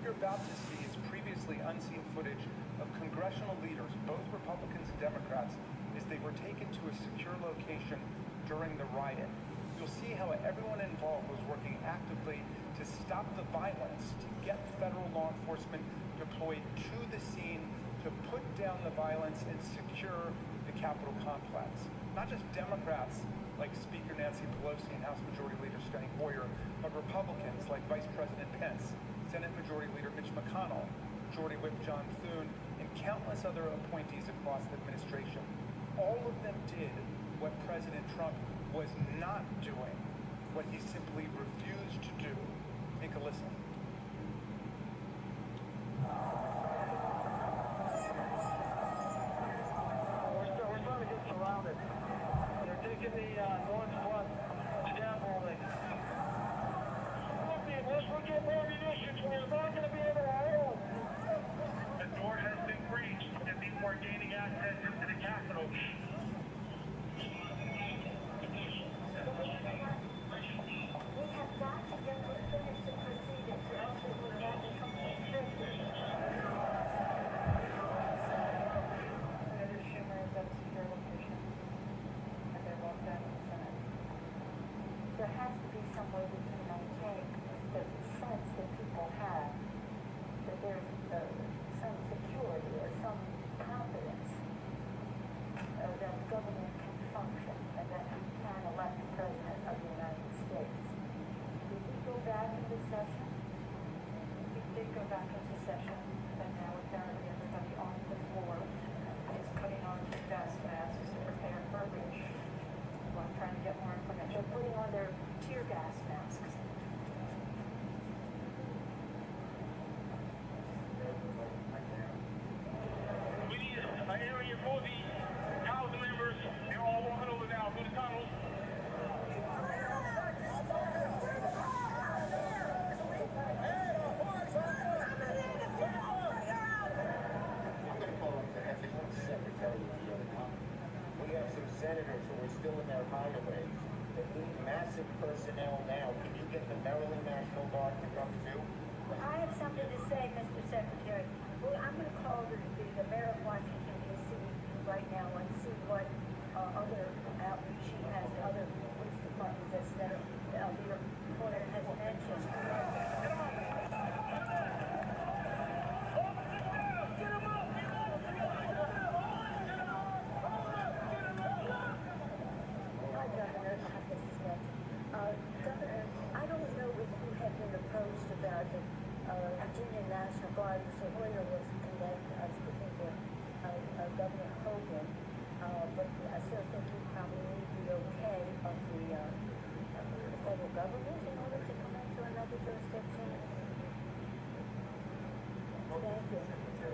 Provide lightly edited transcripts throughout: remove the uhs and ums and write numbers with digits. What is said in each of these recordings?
you're about to see is previously unseen footage of congressional leaders, both Republicans and Democrats, as they were taken to a secure location during the riot. You'll see how everyone involved was working actively to stop the violence, to get federal law enforcement deployed to the scene, to put down the violence and secure the Capitol complex. Not just Democrats like Speaker Nancy Pelosi and House Majority Leader Steny Hoyer, but Republicans like Vice President Pence, Senate Majority Leader Mitch McConnell, Majority Whip John Thune, and countless other appointees across the administration. All of them did what President Trump was not doing, what he simply refused to do. Take a listen. We're starting to get surrounded. They're taking the North Front scaffolding. Unless we get more munitions, we're not going to be able to hold. The door has been breached, and people are gaining access into the Capitol. We have got to get to finish the proceedings, or else it will not become constricted. Senator Schumer is at a secure location, and they're locked down in the Senate. There has to be some way we can maintain the sense that people have that there's some security or some confidence that the government can function and that we can elect the President of the United States. Did we go back into session? We did go back into session, and now apparently everybody on the floor is putting on gas masks to prepare for a breach. Well, I'm trying to get more information. They're putting on their tear gas masks. We need an area for the House members. They're all walking over now through the tunnels. I'm going to call up the Ethics Secretary of the other company. We have some senators who are still in their hideaways. They need massive personnel now. Can you get the Maryland National Guard to come too? Well, I have something to say, Mr. Secretary. Well, I'm going to call the mayor of Washington, D.C. right now and see what other outreach he has, other police departments that the reporter has mentioned. Governor, I don't know if you have been approached about the Virginia National Guard. Mr. Hoyer was condemned speaking to Governor Hogan, but I still think you probably need the okay of the federal government in order to come into another jurisdiction. Thank you.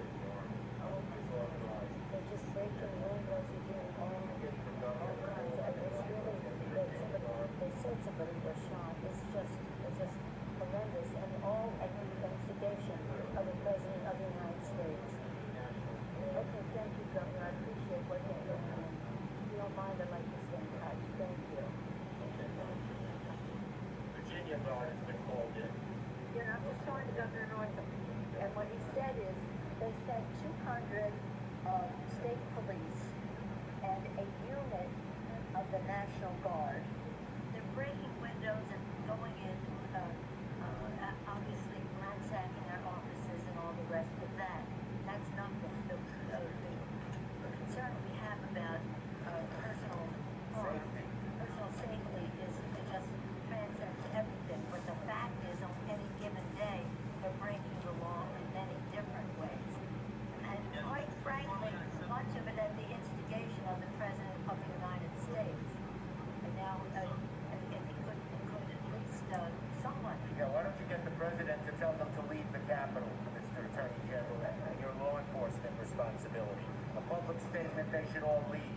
They're just breaking windows, they're doing all kinds of, it's really, they said somebody was shot. It's just horrendous, and all at the instigation of the President of the United States. Okay, thank you, Governor. I appreciate what you're doing. If you don't mind, I'd like to stay in touch. Thank you. Virginia Guard has been called in. Yeah, I'm just talking to Governor Northam, and what he said is they sent 200 state police and a unit of the National Guard. They're breaking windows and going in, obviously ransacking their offices and all the rest of that. That's nothing. The concern we have about personal safety is just transcends everything. But the fact is, on any given day, they're breaking the law in many different ways. And quite frankly, much of it at the instigation of the President of the United States. And now, if he could at least someone. Yeah, why don't you get the President to tell them to leave the Capitol, Mr. Attorney General, and your law enforcement responsibility. A public statement, they should all leave.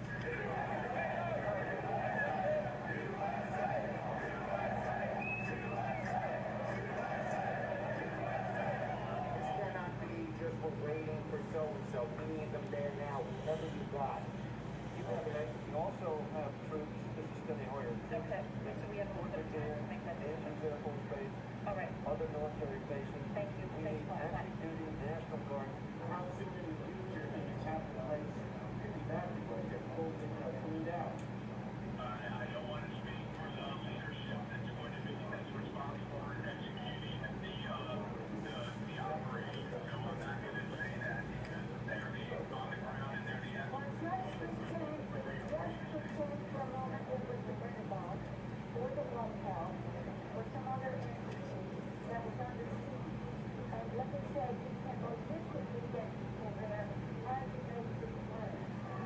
We're waiting for so-and-so. We need them there now. Whatever you got. Okay. We also have troops. This is Steny Hoyer. Okay. So we have more than to make that decision. In full space. All right. Other other military bases. Thank you. We need active duty National Guard. How's it in the future in the Capitol Place? Could be bad because they're pulled in or cleaned out. I don't want to speak for the leadership that's going to be responsible for executing the operation. So I'm not going to say that because they're on the ground and they're the experts. Let's pretend for a moment it was the Pentagon or the White House or some other institution that was under siege. And let me say, you can logistically get people there as it makes it work.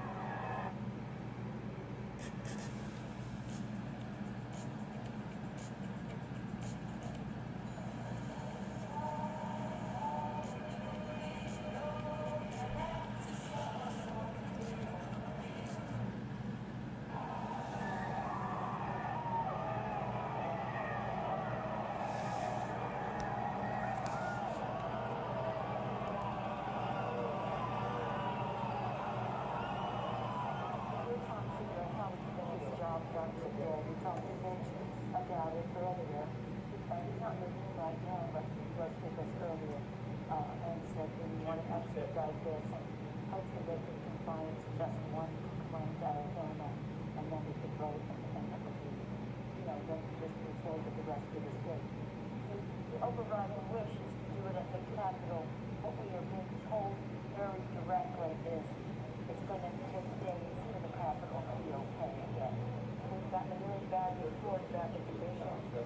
We talked to Mitch about it earlier. He's not listening right now, but he was with us earlier and said we want to expedite this and hopefully they can confine it to just one complaint to Arizona and then we could vote and it would be, then just move forward with the rest of the state. The overriding wish is to do it at the Capitol. What we are being told very directly is it's going to take days for the Capitol to be okay again. We've gotten a really bad report about the condition of the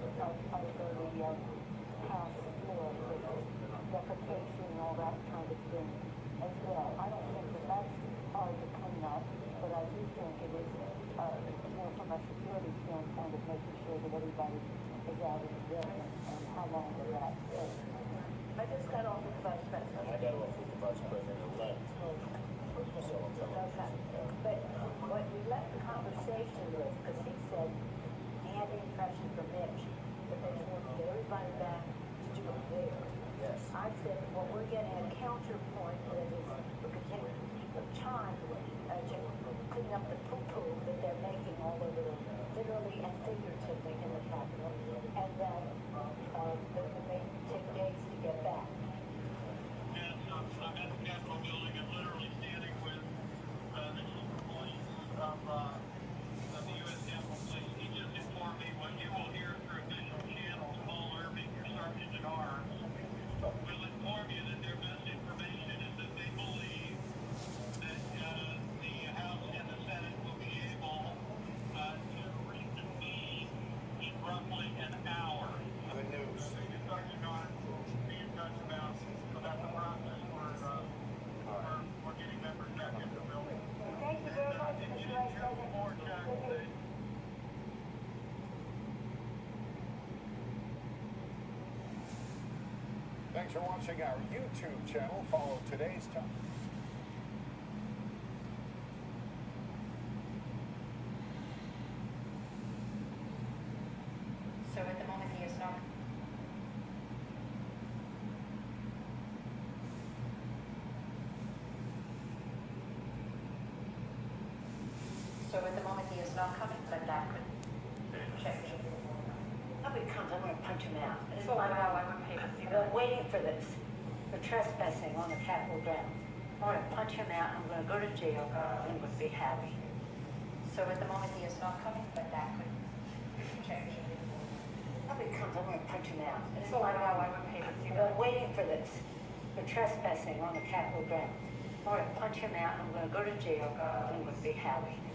House floor with defecation and all that kind of thing as well. I don't think that that's hard to clean up, but I do think it is more from a security standpoint of making sure that everybody is out of the building and how long will that take. I just got off with the Vice President. I got off with the Vice President-elect. So I'm telling you. But what we left the conversation with, because he said he had the impression from Mitch that they wanted to get everybody back to do it there. Yes. I said, well, we're getting a counterpoint that is, we could take people time to clean up the poo-poo that they're making all over literally and figuratively in the Capitol, and that it may take days to get back. Yes, I'm at the Capitol building. I'm literally standing with the chief of police of the U.S. Capitol Police. He just informed me what you will hear through official channels. Paul Irving, your sergeant at arms, will inform you that their best information is that they believe that the House and the Senate will be able to reconvene in roughly an hour. Good news. Sergeant Arms will be in touch about the process for getting members back in the building. Thank you very much, Mr. Vice President. Thanks for watching our YouTube channel. Follow today's time. So at the moment he is not. So at the moment he is not coming, but that could change. Nobody comes, I'm going to punch him out. This is why I would pay to see that. I'm waiting for this, for trespassing on the Capitol grounds. I'm going to punch him out, I'm going to go to jail, and would be happy. So at the moment he is not coming, but that could change. Nobody comes, I'm going to punch him out. This is why I would pay to see that. I'm waiting for this, for trespassing on the Capitol grounds. I'm going to punch him out, I'm going to go to jail, and would be happy.